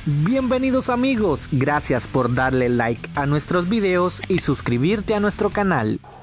Bienvenidos amigos, gracias por darle like a nuestros videos y suscribirte a nuestro canal.